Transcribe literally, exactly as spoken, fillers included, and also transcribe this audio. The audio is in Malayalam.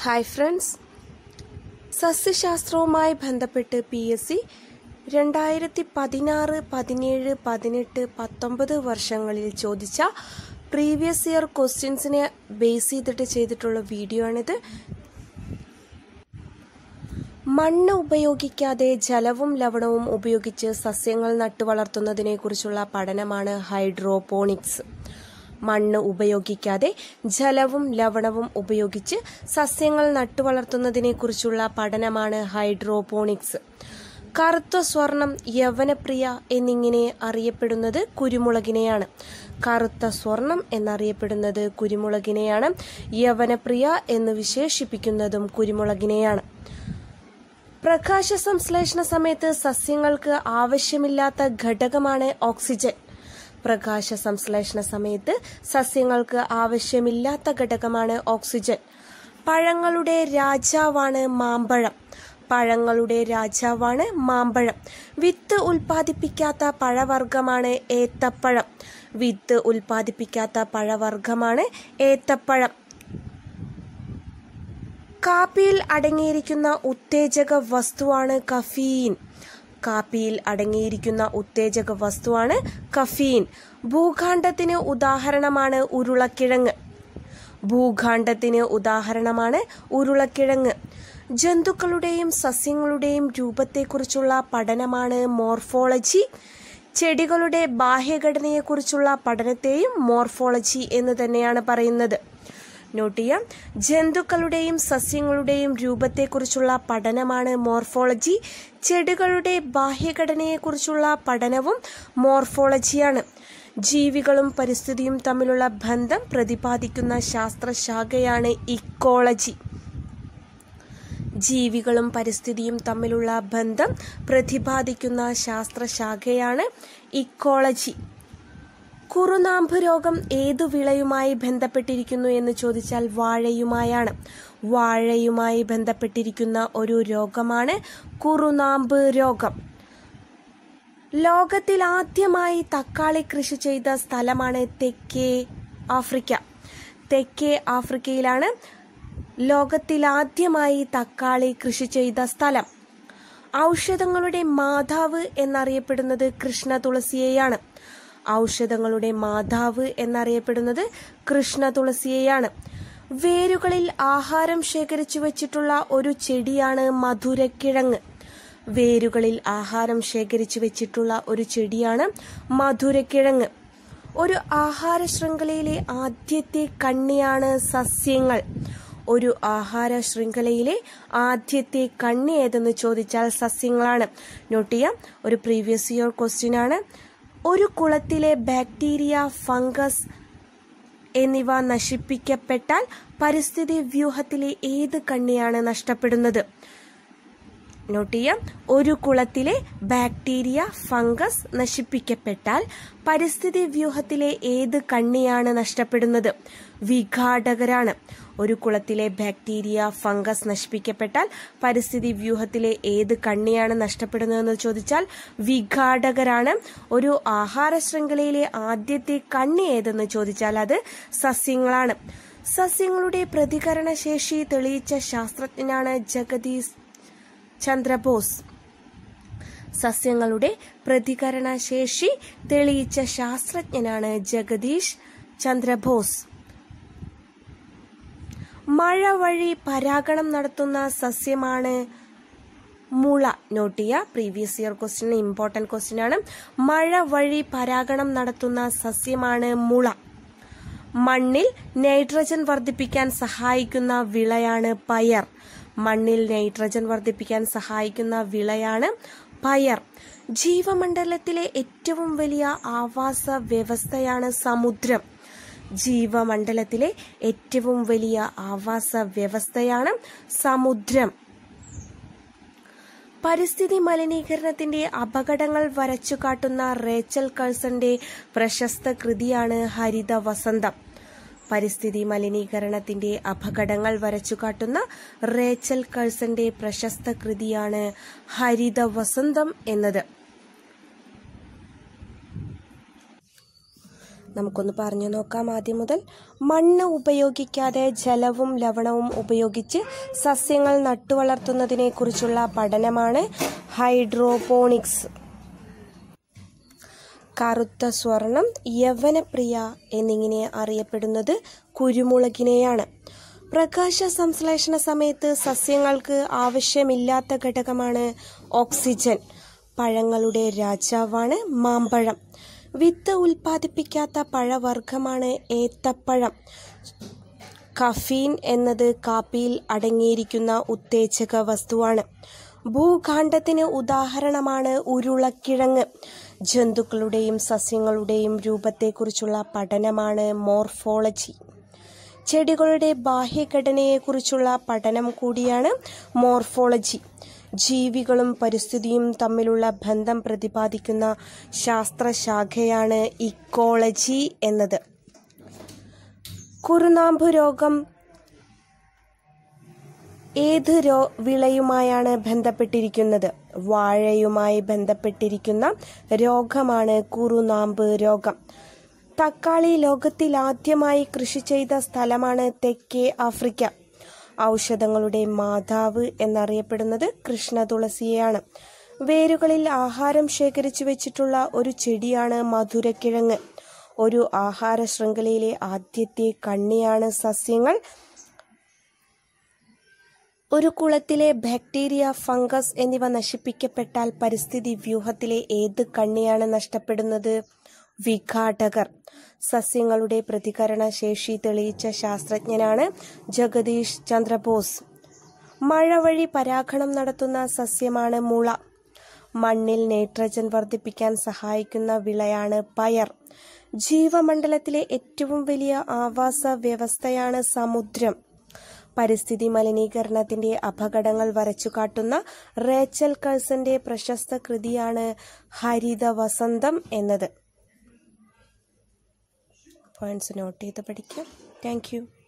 ഹായ് ഫ്രണ്ട്സ്, സസ്യശാസ്ത്രവുമായി ബന്ധപ്പെട്ട് പി എസ് സി രണ്ടായിരത്തി പതിനാറ് പതിനേഴ് പതിനെട്ട് പത്തൊമ്പത് വർഷങ്ങളിൽ ചോദിച്ച പ്രീവിയസ് ഇയർ ക്വസ്റ്റ്യൻസിനെ ബേസ് ചെയ്തിട്ട് ചെയ്തിട്ടുള്ള വീഡിയോ ആണിത്. മണ്ണ് ഉപയോഗിക്കാതെ ജലവും ലവണവും ഉപയോഗിച്ച് സസ്യങ്ങൾ നട്ടുവളർത്തുന്നതിനെ കുറിച്ചുള്ള പഠനമാണ് ഹൈഡ്രോപോണിക്സ്. മണ്ണ് ഉപയോഗിക്കാതെ ജലവും ലവണവും ഉപയോഗിച്ച് സസ്യങ്ങൾ നട്ടുവളർത്തുന്നതിനെ കുറിച്ചുള്ള പഠനമാണ് ഹൈഡ്രോപോണിക്സ്. കറുത്ത സ്വർണം, യവനപ്രിയ എന്നിങ്ങനെ അറിയപ്പെടുന്നത് കുരുമുളകിനെയാണ്. കറുത്ത സ്വർണം എന്നറിയപ്പെടുന്നത് കുരുമുളകിനെയാണ്. യവനപ്രിയ എന്ന് വിശേഷിപ്പിക്കുന്നതും കുരുമുളകിനെയാണ്. പ്രകാശ സംശ്ലേഷണ സമയത്ത് സസ്യങ്ങൾക്ക് ആവശ്യമില്ലാത്ത ഘടകമാണ് ഓക്സിജൻ. പ്രകാശ സംശ്ലേഷണ സമയത്ത് സസ്യങ്ങൾക്ക് ആവശ്യമില്ലാത്ത ഘടകമാണ് ഓക്സിജൻ. പഴങ്ങളുടെ രാജാവാണ് മാമ്പഴം. പഴങ്ങളുടെ രാജാവാണ് മാമ്പഴം. വിത്ത് ഉൽപ്പാദിപ്പിക്കാത്ത പഴവർഗ്ഗമാണ് ഏത്തപ്പഴം. വിത്ത് ഉൽപ്പാദിപ്പിക്കാത്ത പഴവർഗ്ഗമാണ് ഏത്തപ്പഴം. കാപ്പിയിൽ അടങ്ങിയിരിക്കുന്ന ഉത്തേജക വസ്തുവാണ് കഫീൻ. കാപ്പിയിൽ അടങ്ങിയിരിക്കുന്ന ഉത്തേജക വസ്തുവാണ് കഫീൻ. ഭൂഖണ്ഡത്തിന് ഉദാഹരണമാണ് ഉരുളക്കിഴങ്ങ്. ഭൂഖണ്ഡത്തിന് ഉദാഹരണമാണ് ഉരുളക്കിഴങ്ങ്. ജന്തുക്കളുടെയും സസ്യങ്ങളുടെയും രൂപത്തെക്കുറിച്ചുള്ള പഠനമാണ് മോർഫോളജി. ചെടികളുടെ ബാഹ്യഘടനയെക്കുറിച്ചുള്ള പഠനത്തെയും മോർഫോളജി എന്ന് തന്നെയാണ് പറയുന്നത്. നോട്ട് ചെയ്യാം. ജന്തുക്കളുടെയും സസ്യങ്ങളുടെയും രൂപത്തെക്കുറിച്ചുള്ള പഠനമാണ് മോർഫോളജി. ചെടികളുടെ ബാഹ്യഘടനയെക്കുറിച്ചുള്ള പഠനവും മോർഫോളജിയാണ്. ജീവികളും പരിസ്ഥിതിയും തമ്മിലുള്ള ബന്ധം പ്രതിപാദിക്കുന്ന ശാസ്ത്രശാഖയാണ് ഇക്കോളജി. ജീവികളും പരിസ്ഥിതിയും തമ്മിലുള്ള ബന്ധം പ്രതിപാദിക്കുന്ന ശാസ്ത്രശാഖയാണ് ഇക്കോളജി. കുറുനാമ്പ് രോഗം ഏതു വിളയുമായി ബന്ധപ്പെട്ടിരിക്കുന്നു എന്ന് ചോദിച്ചാൽ വാഴയുമായാണ്. വാഴയുമായി ബന്ധപ്പെട്ടിരിക്കുന്ന ഒരു രോഗമാണ് കുറുനാമ്പ് രോഗം. ലോകത്തിൽ ആദ്യമായി തക്കാളി കൃഷി ചെയ്ത സ്ഥലമാണ് തെക്കേ ആഫ്രിക്ക. തെക്കേ ആഫ്രിക്കയിലാണ് ലോകത്തിലാദ്യമായി തക്കാളി കൃഷി ചെയ്ത സ്ഥലം. ഔഷധങ്ങളുടെ മാതാവ് എന്നറിയപ്പെടുന്നത് കൃഷ്ണ തുളസിയെയാണ്. ഔഷധങ്ങളുടെ മാതാവ് എന്നറിയപ്പെടുന്നത് കൃഷ്ണ തുളസിയെയാണ്. വേരുകളിൽ ആഹാരം ശേഖരിച്ചു വെച്ചിട്ടുള്ള ഒരു ചെടിയാണ് മധുരക്കിഴങ്ങ്. വേരുകളിൽ ആഹാരം ശേഖരിച്ചു വെച്ചിട്ടുള്ള ഒരു ചെടിയാണ് മധുരക്കിഴങ്ങ്. ഒരു ആഹാര ശൃംഖലയിലെ ആദ്യത്തെ കണ്ണിയാണ് സസ്യങ്ങൾ. ഒരു ആഹാര ശൃംഖലയിലെ ആദ്യത്തെ കണ്ണി ഏതെന്ന് ചോദിച്ചാൽ സസ്യങ്ങളാണ്. നോട്ട് ചെയ്യാം. ഒരു പ്രീവിയസ് ഇയർ ക്വസ്റ്റ്യൻ ആണ്. ഒരു കുളത്തിലെ ബാക്ടീരിയ, ഫംഗസ് എന്നിവ നശിപ്പിക്കപ്പെട്ടാൽ പരിസ്ഥിതി വ്യൂഹത്തിലെ ഏത് കണ്ണിയാണ് നഷ്ടപ്പെടുന്നത്? നോട്ട് ചെയ്യാം. ഒരു കുളത്തിലെ ബാക്ടീരിയ, ഫംഗസ് നശിപ്പിക്കപ്പെട്ടാൽ പരിസ്ഥിതി വ്യൂഹത്തിലെ ഏത് കണ്ണിയാണ് നഷ്ടപ്പെടുന്നത്? വിഘാടകരാണ്. ഒരു കുളത്തിലെ ബാക്ടീരിയ, ഫംഗസ് നശിപ്പിക്കപ്പെട്ടാൽ പരിസ്ഥിതി വ്യൂഹത്തിലെ ഏത് കണ്ണിയാണ് നഷ്ടപ്പെടുന്നതെന്ന് ചോദിച്ചാൽ വിഘാടകരാണ്. ഒരു ആഹാര ശൃംഖലയിലെ ആദ്യത്തെ കണ്ണി ഏതെന്ന് ചോദിച്ചാൽ അത് സസ്യങ്ങളാണ്. സസ്യങ്ങളുടെ പ്രതികരണശേഷി തെളിയിച്ച ശാസ്ത്രജ്ഞനാണ് ജഗദീഷ് ചന്ദ്രബോസ്. സസ്യങ്ങളുടെ പ്രതികരണശേഷി തെളിയിച്ച ശാസ്ത്രജ്ഞനാണ് ജഗദീഷ് ചന്ദ്രബോസ്. മഴ വഴി പരാഗണം നടത്തുന്ന സസ്യമാണ് മുള. നോട്ട് ചെയ്യുക. Previous year question, important question ആണ്. മഴ വഴി പരാഗണം നടത്തുന്ന സസ്യമാണ് മുള. മണ്ണിൽ നൈട്രജൻ വർദ്ധിപ്പിക്കാൻ സഹായിക്കുന്ന വിളയാണ് പയർ. മണ്ണിൽ നൈട്രജൻ വർദ്ധിപ്പിക്കാൻ സഹായിക്കുന്ന വിളയാണ് പയർ. ജീവമണ്ഡലത്തിലെ ഏറ്റവും വലിയ ആവാസ വ്യവസ്ഥയാണ് സമുദ്രം. ജീവമണ്ഡലത്തിലെ ഏറ്റവും വലിയ ആവാസ വ്യവസ്ഥയാണ് സമുദ്രം. പരിസ്ഥിതി മലിനീകരണത്തിന്റെ അപകടങ്ങൾ വരച്ചുകാട്ടുന്ന റേച്ചൽ കഴ്സന്റെ പ്രശസ്ത കൃതിയാണ് ഹരിത വസന്തം. പരിസ്ഥിതി മലിനീകരണത്തിന്റെ അപകടങ്ങൾ വരച്ചുകാട്ടുന്ന റേച്ചൽ കഴ്സന്റെ പ്രശസ്ത കൃതിയാണ് ഹരിത വസന്തം എന്നത്. നമുക്കൊന്ന് പറഞ്ഞു നോക്കാം ആദ്യം മുതൽ. മണ്ണ് ഉപയോഗിക്കാതെ ജലവും ലവണവും ഉപയോഗിച്ച് സസ്യങ്ങൾ നട്ടുവളർത്തുന്നതിനെ കുറിച്ചുള്ള പഠനമാണ് ഹൈഡ്രോപോണിക്സ്. കറുത്ത സ്വർണം, യവനപ്രിയ എന്നിങ്ങനെ അറിയപ്പെടുന്നത് കുരുമുളകിനെയാണ്. പ്രകാശ സംശ്ലേഷണ സമയത്ത് സസ്യങ്ങൾക്ക് ആവശ്യമില്ലാത്ത ഘടകമാണ് ഓക്സിജൻ. പഴങ്ങളുടെ രാജാവാണ് മാമ്പഴം. വിത്ത് ഉൽപ്പാദിപ്പിക്കാത്ത പഴവർഗ്ഗമാണ് ഏത്തപ്പഴം. കഫീൻ എന്നത് കാപ്പിയിൽ അടങ്ങിയിരിക്കുന്ന ഉത്തേജക വസ്തുവാണ്. ഭൂഖണ്ഡത്തിന് ഉദാഹരണമാണ് ഉരുളക്കിഴങ്ങ്. ജന്തുക്കളുടെയും സസ്യങ്ങളുടെയും രൂപത്തെക്കുറിച്ചുള്ള പഠനമാണ് മോർഫോളജി. ചെടികളുടെ ബാഹ്യഘടനയെക്കുറിച്ചുള്ള പഠനം കൂടിയാണ് മോർഫോളജി. ജീവികളും പരിസ്ഥിതിയും തമ്മിലുള്ള ബന്ധം പ്രതിപാദിക്കുന്ന ശാസ്ത്രശാഖയാണ് ഇക്കോളജി എന്നത്. കുറുനാമ്പു രോഗം ഏത് രോ വിളയുമായാണ് ബന്ധപ്പെട്ടിരിക്കുന്നത്? വാഴയുമായി ബന്ധപ്പെട്ടിരിക്കുന്ന രോഗമാണ് കുറുനാമ്പ് രോഗം. തക്കാളി ലോകത്തിൽ ആദ്യമായി കൃഷി ചെയ്ത സ്ഥലമാണ് തെക്കേ ആഫ്രിക്ക. ഔഷധങ്ങളുടെ മാതാവ് എന്നറിയപ്പെടുന്നത് കൃഷ്ണതുളസിയെയാണ്. വേരുകളിൽ ആഹാരം ശേഖരിച്ചു വെച്ചിട്ടുള്ള ഒരു ചെടിയാണ് മധുരക്കിഴങ്ങ്. ഒരു ആഹാര ശൃംഖലയിലെ ആദ്യത്തെ കണ്ണിയാണ് സസ്യങ്ങൾ. ഒരു കുളത്തിലെ ബാക്ടീരിയ, ഫംഗസ് എന്നിവ നശിപ്പിക്കപ്പെട്ടാൽ പരിസ്ഥിതി വ്യൂഹത്തിലെ ഏത് കണ്ണിയാണ് നഷ്ടപ്പെടുന്നത്? വിഘാടകർ. സസ്യങ്ങളുടെ പ്രതികരണ ശേഷി തെളിയിച്ച ശാസ്ത്രജ്ഞനാണ് ജഗദീഷ് ചന്ദ്രബോസ്. മഴ വഴി പരാഗണം നടത്തുന്ന സസ്യമാണ് മുള. മണ്ണിൽ നൈട്രജൻ വർദ്ധിപ്പിക്കാൻ സഹായിക്കുന്ന വിളയാണ് പയർ. ജീവമണ്ഡലത്തിലെ ഏറ്റവും വലിയ ആവാസ വ്യവസ്ഥയാണ് സമുദ്രം. പരിസ്ഥിതി മലിനീകരണത്തിന്റെ അപകടങ്ങൾ വരച്ചുകാട്ടുന്ന റേച്ചൽ കഴ്സന്റെ പ്രശസ്ത കൃതിയാണ് ഹരിത വസന്തം എന്നത്. പോയിന്റ്സ് നോട്ട് ചെയ്ത് പഠിക്കാം. Thank U.